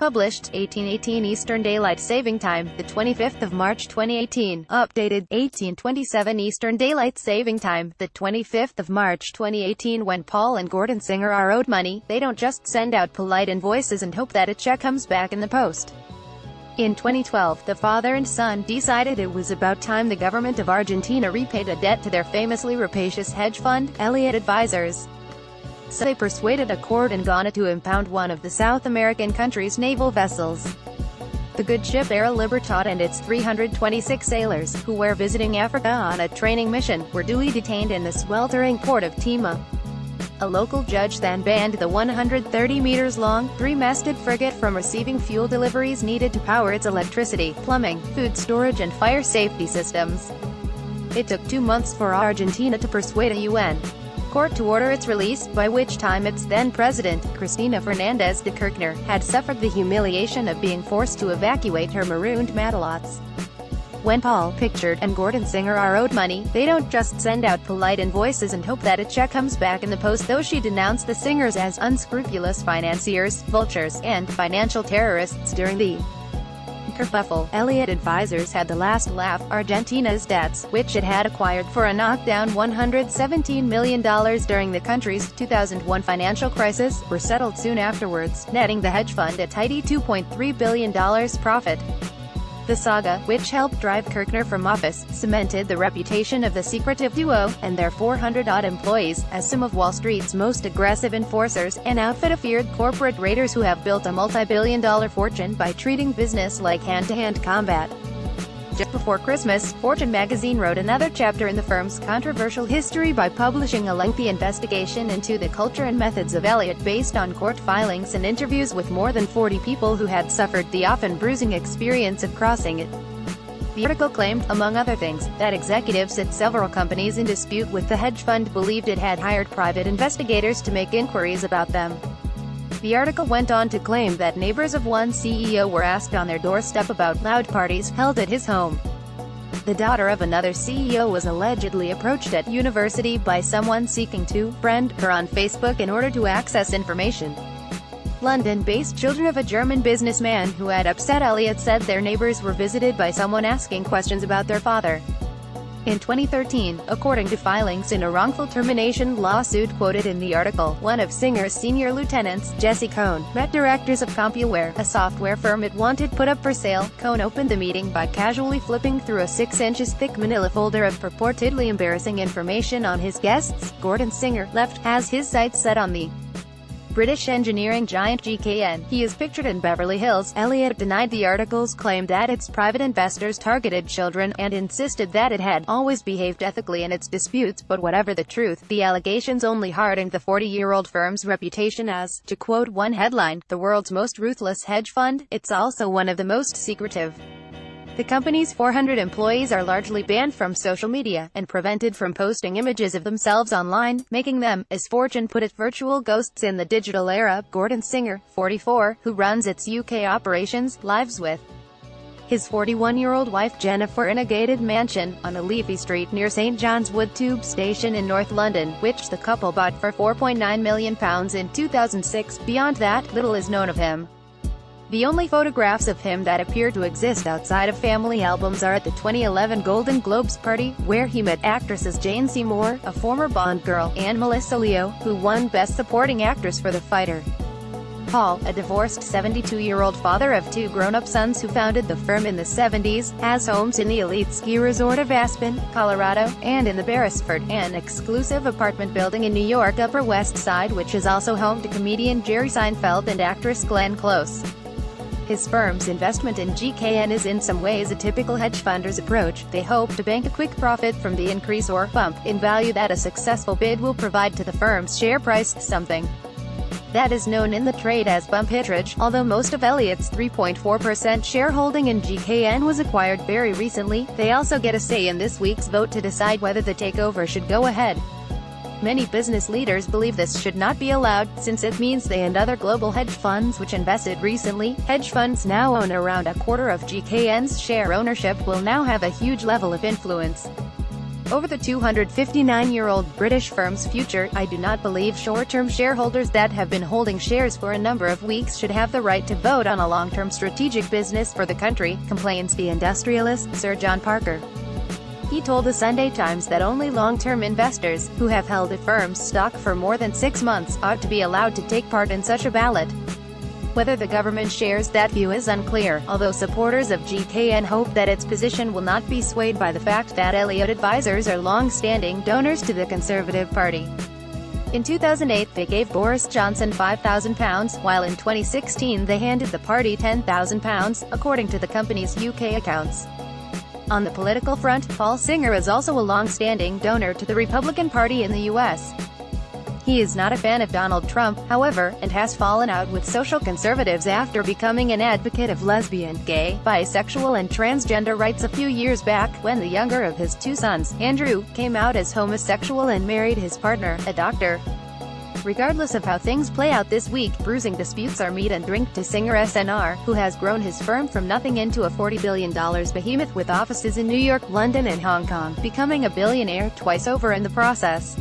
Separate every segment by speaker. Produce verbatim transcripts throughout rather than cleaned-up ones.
Speaker 1: Published, eighteen eighteen Eastern Daylight Saving Time, the twenty-fifth of March twenty eighteen. Updated, eighteen twenty-seven Eastern Daylight Saving Time, the twenty-fifth of March twenty eighteen. When Paul and Gordon Singer are owed money, they don't just send out polite invoices and hope that a check comes back in the post. In twenty twelve, the father and son decided it was about time the government of Argentina repaid a debt to their famously rapacious hedge fund, Elliott Advisors. So they persuaded a court in Ghana to impound one of the South American country's naval vessels. The good ship Air Libertad and its three hundred twenty-six sailors, who were visiting Africa on a training mission, were duly detained in the sweltering port of Tema. A local judge then banned the one hundred thirty meters long, three-masted frigate from receiving fuel deliveries needed to power its electricity, plumbing, food storage and fire safety systems. It took two months for Argentina to persuade a U N court to order its release, by which time its then-president, Cristina Fernandez de Kirchner, had suffered the humiliation of being forced to evacuate her marooned Matalots. When Paul, Pictured, and Gordon Singer are owed money, they don't just send out polite invoices and hope that a check comes back in the post, though she denounced the Singers as unscrupulous financiers, vultures, and financial terrorists during the kerfuffle. Elliott Advisors had the last laugh. Argentina's debts, which it had acquired for a knockdown one hundred seventeen million dollars during the country's two thousand one financial crisis, were settled soon afterwards, netting the hedge fund a tidy two point three billion dollars profit. The saga, which helped drive Kirchner from office, cemented the reputation of the secretive duo, and their four hundred odd employees, as some of Wall Street's most aggressive enforcers, an outfit of feared corporate raiders who have built a multi-billion dollar fortune by treating business like hand-to-hand combat. Just before Christmas, Fortune magazine wrote another chapter in the firm's controversial history by publishing a lengthy investigation into the culture and methods of Elliott based on court filings and interviews with more than forty people who had suffered the often bruising experience of crossing it. The article claimed, among other things, that executives at several companies in dispute with the hedge fund believed it had hired private investigators to make inquiries about them. The article went on to claim that neighbors of one C E O were asked on their doorstep about loud parties held at his home. The daughter of another C E O was allegedly approached at university by someone seeking to friend her on Facebook in order to access information. London-based children of a German businessman who had upset Elliott said their neighbors were visited by someone asking questions about their father. In twenty thirteen, according to filings in a wrongful termination lawsuit quoted in the article, one of Singer's senior lieutenants, Jesse Cohn, met directors of CompuWare, a software firm it wanted put up for sale. Cohn opened the meeting by casually flipping through a six inches thick manila folder of purportedly embarrassing information on his guests. Gordon Singer left, has his sights set on the British engineering giant G K N. He is pictured in Beverly Hills. Elliott denied the article's claim that its private investors targeted children, and insisted that it had always behaved ethically in its disputes, but whatever the truth, the allegations only hardened the forty-year-old firm's reputation as, to quote one headline, the world's most ruthless hedge fund. It's also one of the most secretive. The company's four hundred employees are largely banned from social media, and prevented from posting images of themselves online, making them, as Fortune put it, virtual ghosts in the digital era. Gordon Singer, forty-four, who runs its U K operations, lives with his forty-one-year-old wife Jennifer in a gated mansion, on a leafy street near Saint John's Wood Tube Station in North London, which the couple bought for four point nine million pounds in two thousand six. Beyond that, little is known of him. The only photographs of him that appear to exist outside of family albums are at the twenty eleven Golden Globes party, where he met actresses Jane Seymour, a former Bond girl, and Melissa Leo, who won Best Supporting Actress for The Fighter. Paul, a divorced seventy-two-year-old father of two grown-up sons who founded the firm in the seventies, has homes in the elite ski resort of Aspen, Colorado, and in the Beresford, an exclusive apartment building in New York Upper West Side, which is also home to comedian Jerry Seinfeld and actress Glenn Close. His firm's investment in G K N is in some ways a typical hedge funder's approach. They hope to bank a quick profit from the increase or bump in value that a successful bid will provide to the firm's share price, something that is known in the trade as bumpitrage. Although most of Elliott's three point four percent shareholding in G K N was acquired very recently, they also get a say in this week's vote to decide whether the takeover should go ahead. Many business leaders believe this should not be allowed, since it means they and other global hedge funds which invested recently, hedge funds now own around a quarter of G K N's share ownership, will now have a huge level of influence. over the two hundred fifty-nine-year-old British firm's future. "I do not believe short-term shareholders that have been holding shares for a number of weeks should have the right to vote on a long-term strategic business for the country," complains the industrialist, Sir John Parker. He told the Sunday Times that only long-term investors, who have held a firm's stock for more than six months, ought to be allowed to take part in such a ballot. Whether the government shares that view is unclear, although supporters of G K N hope that its position will not be swayed by the fact that Elliott Advisors are long-standing donors to the Conservative Party. In two thousand eight, they gave Boris Johnson five thousand pounds, while in twenty sixteen they handed the party ten thousand pounds, according to the company's U K accounts. On the political front, Paul Singer is also a long-standing donor to the Republican Party in the U S He is not a fan of Donald Trump, however, and has fallen out with social conservatives after becoming an advocate of lesbian, gay, bisexual and transgender rights a few years back, when the younger of his two sons, Andrew, came out as homosexual and married his partner, a doctor. Regardless of how things play out this week, bruising disputes are meat and drink to Singer S N R, who has grown his firm from nothing into a forty billion dollar behemoth with offices in New York, London and Hong Kong, becoming a billionaire twice over in the process.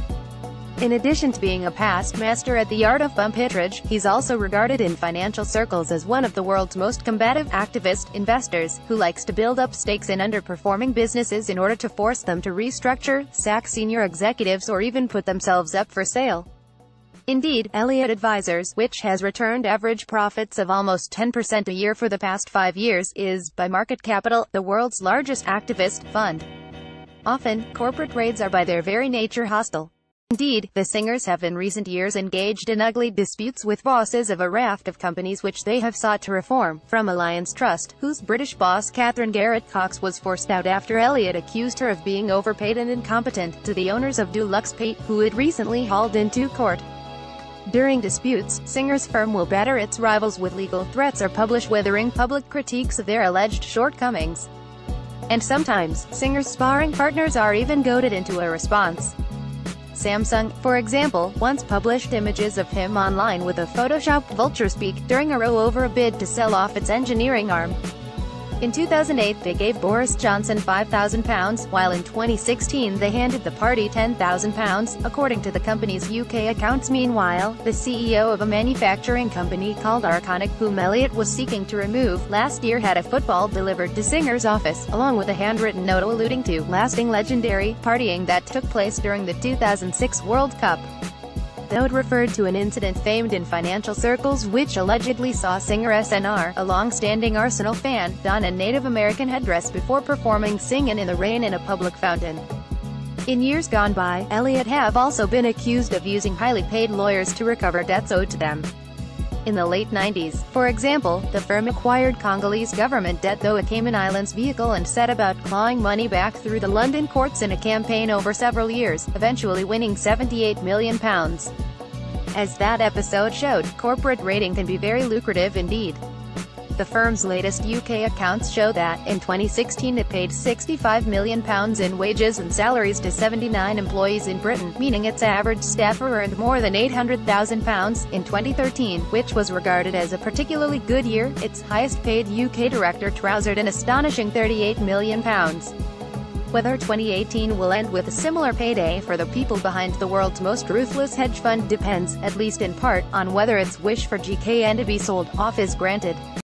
Speaker 1: In addition to being a past master at the art of bump-hitridge, he's also regarded in financial circles as one of the world's most combative activist investors, who likes to build up stakes in underperforming businesses in order to force them to restructure, sack senior executives or even put themselves up for sale. Indeed, Elliott Advisors, which has returned average profits of almost ten percent a year for the past five years, is, by market capital, the world's largest activist fund. Often, corporate raids are by their very nature hostile. Indeed, the Singers have in recent years engaged in ugly disputes with bosses of a raft of companies which they have sought to reform, from Alliance Trust, whose British boss Catherine Garrett-Cox was forced out after Elliott accused her of being overpaid and incompetent, to the owners of DuluxPay, who had recently hauled into court. During disputes, Singer's firm will batter its rivals with legal threats or publish withering public critiques of their alleged shortcomings. And sometimes, Singer's sparring partners are even goaded into a response. Samsung, for example, once published images of him online with a photoshopped vulture speak, during a row over a bid to sell off its engineering arm. In two thousand eight they gave Boris Johnson five thousand pounds, while in twenty sixteen they handed the party ten thousand pounds, according to the company's U K accounts. Meanwhile, the C E O of a manufacturing company called Arconic, whom Elliott was seeking to remove, last year had a football delivered to Singer's office, along with a handwritten note alluding to lasting legendary partying that took place during the two thousand six World Cup. The note referred to an incident famed in financial circles which allegedly saw Singer S N R, a long-standing Arsenal fan, don a Native American headdress before performing Singin' in the Rain in a public fountain. In years gone by, Elliott have also been accused of using highly paid lawyers to recover debts owed to them. In the late nineties, for example, the firm acquired Congolese government debt through a Cayman Islands vehicle and set about clawing money back through the London courts in a campaign over several years, eventually winning seventy-eight million pounds. As that episode showed, corporate raiding can be very lucrative indeed. The firm's latest U K accounts show that, in twenty sixteen it paid sixty-five million pounds in wages and salaries to seventy-nine employees in Britain, meaning its average staffer earned more than eight hundred thousand pounds. In twenty thirteen, which was regarded as a particularly good year, its highest-paid U K director trousered an astonishing thirty-eight million pounds. Whether twenty eighteen will end with a similar payday for the people behind the world's most ruthless hedge fund depends, at least in part, on whether its wish for G K N to be sold off is granted.